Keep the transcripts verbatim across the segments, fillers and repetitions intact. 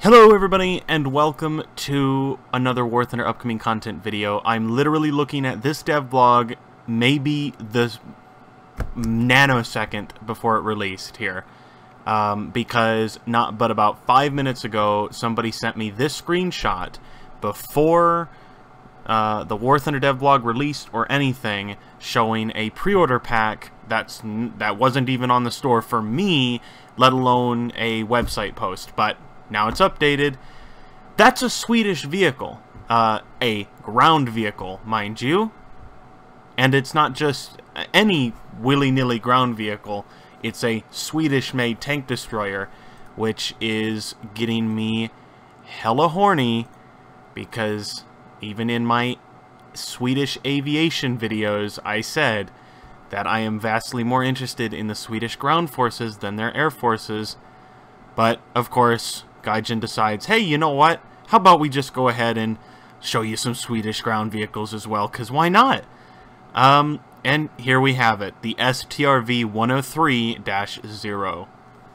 Hello everybody, and welcome to another War Thunder upcoming content video. I'm literally looking at this dev blog maybe the nanosecond before it released here. Um, because not but about five minutes ago, somebody sent me this screenshot before uh, the War Thunder dev blog released or anything, showing a pre-order pack that's that wasn't even on the store for me, let alone a website post. But now it's updated. That's a Swedish vehicle. Uh, a ground vehicle, mind you. And it's not just any willy-nilly ground vehicle. It's a Swedish-made tank destroyer, which is getting me hella horny, because even in my Swedish aviation videos, I said that I am vastly more interested in the Swedish ground forces than their air forces. But, of course, Gaijin decides, hey, you know what? How about we just go ahead and show you some Swedish ground vehicles as well, because why not? Um, and here we have it, the S T R V one oh three dash zero.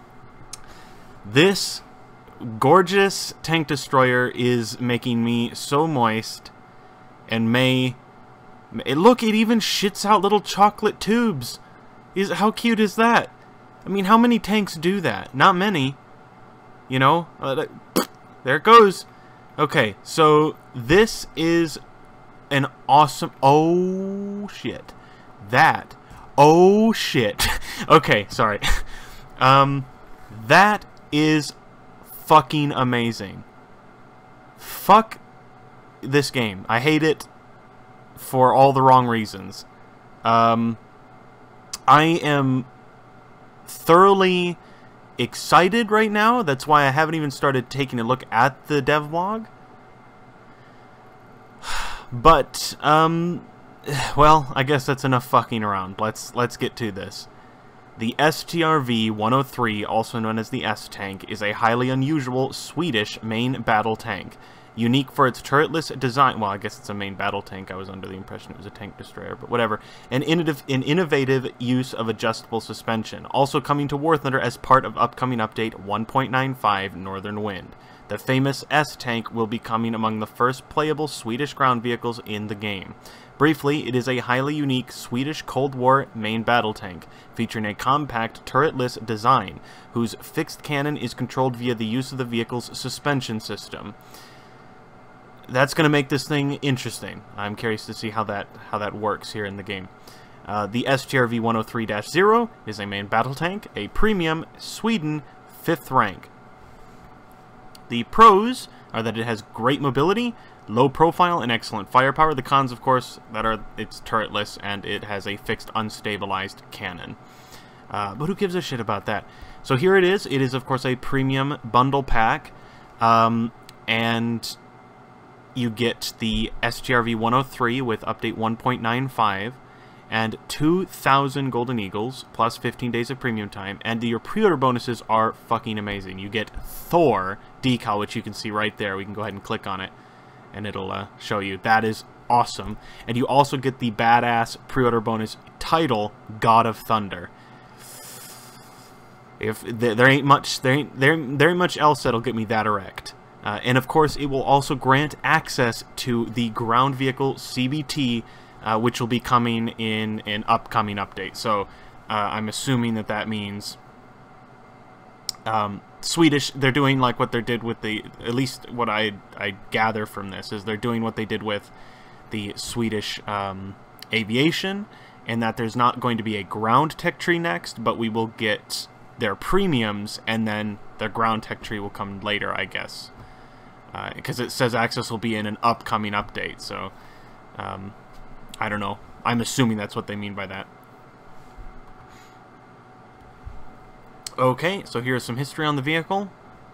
This gorgeous tank destroyer is making me so moist, and may... It, look, it even shits out little chocolate tubes. Is How cute is that? I mean, how many tanks do that? Not many. You know, uh, there it goes. Okay, so this is an awesome... Oh, shit. That. Oh, shit. Okay, sorry. Um, that is fucking amazing. Fuck this game. I hate it for all the wrong reasons. Um, I am thoroughly excited right now. That's why I haven't even started taking a look at the dev log. But um well, I guess that's enough fucking around. Let's let's get to this. The S T R V one oh three, also known as the S-Tank, is a highly unusual Swedish main battle tank. Unique for its turretless design. Well, I guess it's a main battle tank. I was under the impression it was a tank destroyer, but whatever. An innovative, an innovative use of adjustable suspension. Also coming to War Thunder as part of upcoming update one point nine five Northern Wind. The famous S-Tank will be coming among the first playable Swedish ground vehicles in the game. Briefly, it is a highly unique Swedish Cold War main battle tank, featuring a compact turretless design, whose fixed cannon is controlled via the use of the vehicle's suspension system. That's going to make this thing interesting. I'm curious to see how that how that works here in the game. Uh, the S T R V one oh three dash zero is a main battle tank, a premium, Sweden, fifth rank. The pros are that it has great mobility, low profile, and excellent firepower. The cons, of course, that are it's turretless and it has a fixed unstabilized cannon. Uh, but who gives a shit about that? So here it is. It is, of course, a premium bundle pack, um, and you get the S T R V one oh three with update one point nine five and two thousand Golden Eagles plus fifteen days of premium time, and your pre-order bonuses are fucking amazing. You get Thor decal, which you can see right there. We can go ahead and click on it and it'll uh, show you. That is awesome. And you also get the badass pre-order bonus title, God of Thunder. If there, there ain't much there ain't there, there ain't much else that'll get me that erect. Uh, and of course, it will also grant access to the ground vehicle C B T, uh, which will be coming in an upcoming update. So uh, I'm assuming that that means um, Swedish. They're doing like what they did with the, at least what I I gather from this is they're doing what they did with the Swedish um, aviation, and that there's not going to be a ground tech tree next, but we will get their premiums, and then their ground tech tree will come later, I guess. Because uh, it says access will be in an upcoming update, so um, I don't know. I'm assuming that's what they mean by that. Okay, so here's some history on the vehicle.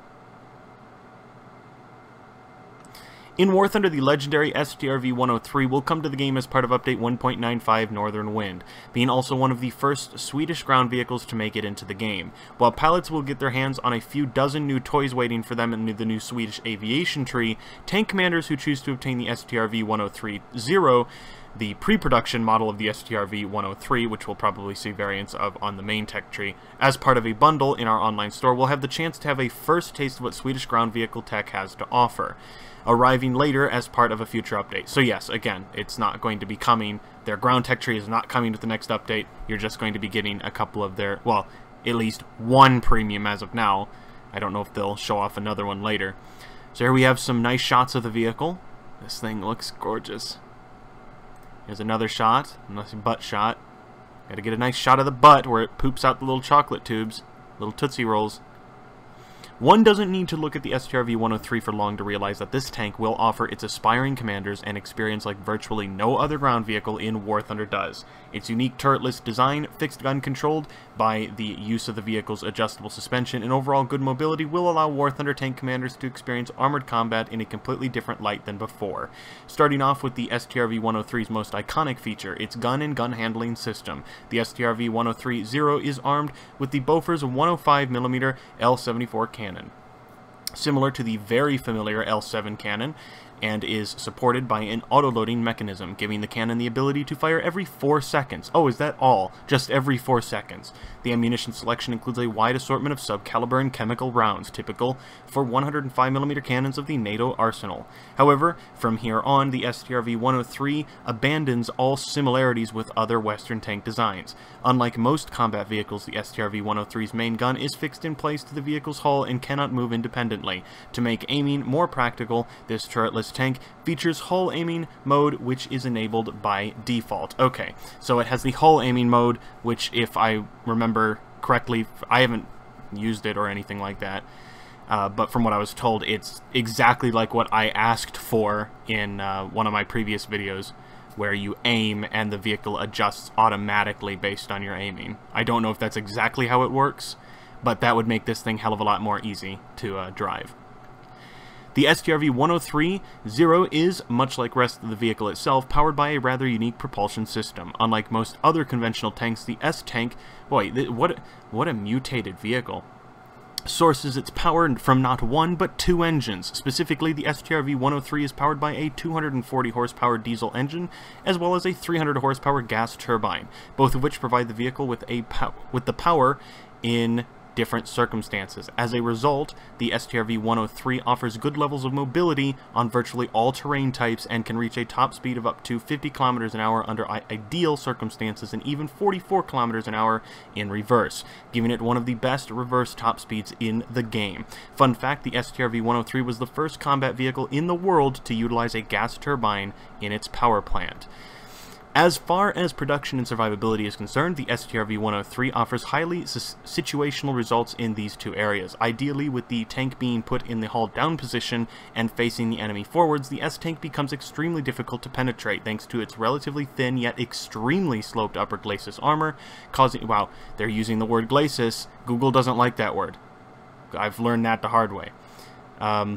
In War Thunder, the legendary S T R V one oh three will come to the game as part of update one point nine five Northern Wind, being also one of the first Swedish ground vehicles to make it into the game. While pilots will get their hands on a few dozen new toys waiting for them in the new Swedish aviation tree, tank commanders who choose to obtain the S T R V one oh three dash zero The pre-production model of the S T R V one oh three, which we'll probably see variants of on the main tech tree, as part of a bundle in our online store, will have the chance to have a first taste of what Swedish ground vehicle tech has to offer, arriving later as part of a future update. So yes, again, it's not going to be coming, their ground tech tree is not coming with the next update, you're just going to be getting a couple of their, well, at least one premium as of now. I don't know if they'll show off another one later. So here we have some nice shots of the vehicle. This thing looks gorgeous. Here's another shot, another butt shot. Gotta get a nice shot of the butt where it poops out the little chocolate tubes, little Tootsie Rolls. One doesn't need to look at the S T R V one oh three for long to realize that this tank will offer its aspiring commanders an experience like virtually no other ground vehicle in War Thunder does. Its unique turretless design, fixed gun controlled by the use of the vehicle's adjustable suspension, and overall good mobility will allow War Thunder tank commanders to experience armored combat in a completely different light than before. Starting off with the S T R V one oh three's most iconic feature, its gun and gun handling system. The S T R V one oh three zero is armed with the Bofors one oh five millimeter L seventy-four cannon, similar to the very familiar L seven cannon, and is supported by an auto-loading mechanism, giving the cannon the ability to fire every four seconds. Oh, is that all? Just every four seconds. The ammunition selection includes a wide assortment of sub-caliber and chemical rounds, typical for one oh five millimeter cannons of the NATO arsenal. However, from here on, the S T R V one oh three abandons all similarities with other Western tank designs. Unlike most combat vehicles, the S T R V one oh three's main gun is fixed in place to the vehicle's hull and cannot move independently. To make aiming more practical, this turretless tank features hull aiming mode, which is enabled by default. Okay, so it has the hull aiming mode, which, if I remember correctly, I haven't used it or anything like that, uh, but from what I was told, it's exactly like what I asked for in uh, one of my previous videos, where you aim and the vehicle adjusts automatically based on your aiming. I don't know if that's exactly how it works, but that would make this thing hell of a lot more easy to uh, drive. The S T R V one oh three zero is, much like the rest of the vehicle itself, powered by a rather unique propulsion system. Unlike most other conventional tanks, the S-Tank, boy, th what, what a mutated vehicle, sources its power from not one, but two engines. Specifically, the S T R V one oh three is powered by a two hundred forty horsepower diesel engine, as well as a three hundred horsepower gas turbine, both of which provide the vehicle with, a pow with the power in different circumstances. As a result, the S T R V one oh three offers good levels of mobility on virtually all terrain types and can reach a top speed of up to fifty kilometers an hour under ideal circumstances and even forty-four kilometers an hour in reverse, giving it one of the best reverse top speeds in the game. Fun fact, the S T R V one oh three was the first combat vehicle in the world to utilize a gas turbine in its power plant. As far as production and survivability is concerned, the S T R V one oh three offers highly situational results in these two areas. Ideally, with the tank being put in the hull down position and facing the enemy forwards, the S-Tank becomes extremely difficult to penetrate thanks to its relatively thin yet extremely sloped upper glacis armor, causing... wow, they're using the word glacis. Google doesn't like that word. I've learned that the hard way. Um...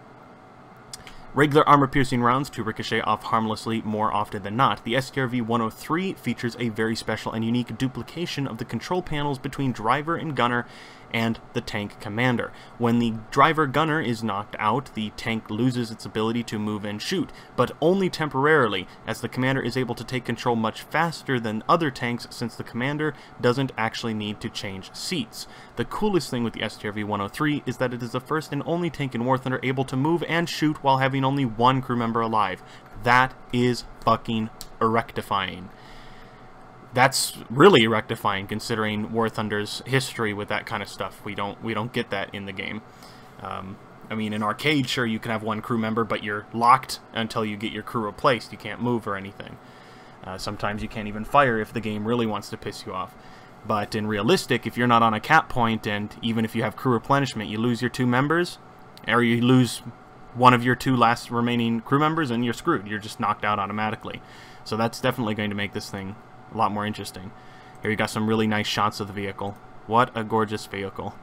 Regular armor-piercing rounds to ricochet off harmlessly more often than not. The S T R V one oh three features a very special and unique duplication of the control panels between driver and gunner and the tank commander. When the driver gunner is knocked out, the tank loses its ability to move and shoot, but only temporarily, as the commander is able to take control much faster than other tanks since the commander doesn't actually need to change seats. The coolest thing with the S T R V one oh three is that it is the first and only tank in War Thunder able to move and shoot while having only one crew member alive. That is fucking rectifying. That's really rectifying considering War Thunder's history with that kind of stuff. We don't we don't get that in the game. Um, I mean, in arcade, sure, you can have one crew member, but you're locked until you get your crew replaced. You can't move or anything. Uh, sometimes you can't even fire if the game really wants to piss you off. But in realistic, if you're not on a cap point, and even if you have crew replenishment, you lose your two members, or you lose one of your two last remaining crew members, and you're screwed. You're just knocked out automatically. So that's definitely going to make this thing a lot more interesting. Here you got some really nice shots of the vehicle. What a gorgeous vehicle.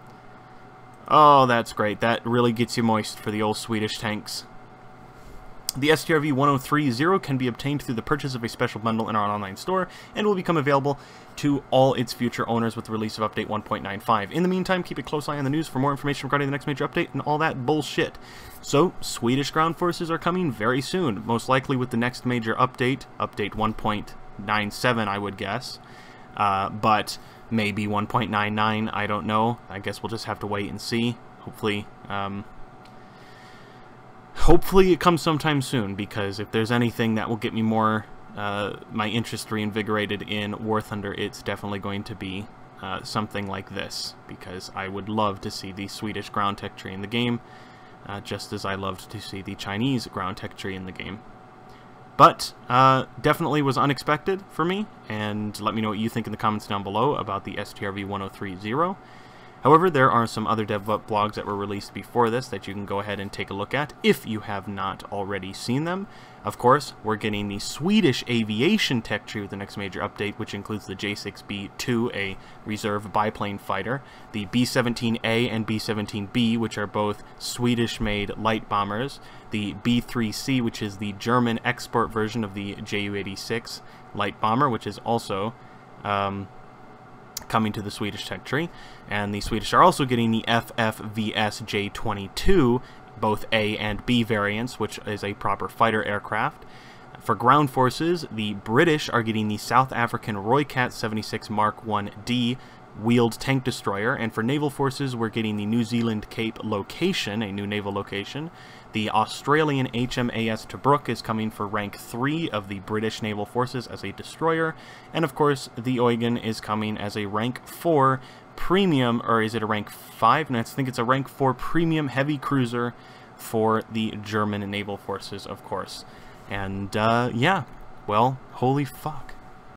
Oh, that's great. That really gets you moist for the old Swedish tanks. The S T R V one oh three zero can be obtained through the purchase of a special bundle in our online store, and will become available to all its future owners with the release of Update one point nine five. In the meantime, keep a close eye on the news for more information regarding the next major update and all that bullshit. So, Swedish ground forces are coming very soon, most likely with the next major update, Update one point nine seven, I would guess. Uh, but maybe one point nine nine, I don't know. I guess we'll just have to wait and see. Hopefully, um... Hopefully it comes sometime soon, because if there's anything that will get me more, uh, my interest reinvigorated in War Thunder, it's definitely going to be uh, something like this, because I would love to see the Swedish ground tech tree in the game, uh, just as I loved to see the Chinese ground tech tree in the game. But, uh, definitely was unexpected for me, and let me know what you think in the comments down below about the S T R V one oh three zero. However, there are some other dev blogs that were released before this that you can go ahead and take a look at if you have not already seen them. Of course, we're getting the Swedish aviation tech tree with the next major update, which includes the J six B two, a reserve biplane fighter, the B seventeen A and B seventeen B, which are both Swedish-made light bombers, the B three C, which is the German export version of the J U eighty-six light bomber, which is also Um, coming to the Swedish tech tree, and the Swedish are also getting the F F V S J twenty-two, both A and B variants, which is a proper fighter aircraft. For ground forces, the British are getting the South African Roycat seventy-six Mark one D wheeled tank destroyer, and for naval forces, we're getting the New Zealand Cape Location, a new naval location. The Australian H M A S Tobruk is coming for rank three of the British naval forces as a destroyer, and of course, the Eugen is coming as a rank four premium, or is it a rank five? No, I think it's a rank four premium heavy cruiser for the German naval forces, of course. And, uh, yeah, well, holy fuck.